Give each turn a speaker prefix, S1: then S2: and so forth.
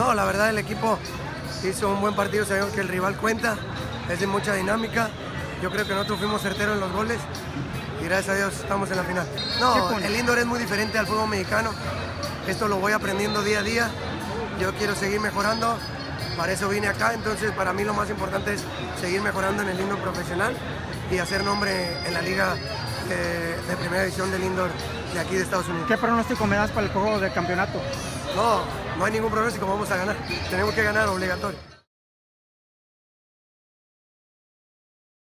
S1: No, la verdad el equipo hizo un buen partido, sabemos que el rival cuenta, es de mucha dinámica. Yo creo que nosotros fuimos certeros en los goles y gracias a Dios estamos en la final. No, el indoor es muy diferente al fútbol mexicano. Esto lo voy aprendiendo día a día. Yo quiero seguir mejorando, para eso vine acá. Entonces para mí lo más importante es seguir mejorando en el indoor profesional y hacer nombre en la liga de primera división del indoor de aquí de Estados Unidos.
S2: ¿Qué pronóstico me das para el juego de campeonato?
S1: No hay ningún pronóstico, vamos a ganar. Tenemos que ganar obligatorio.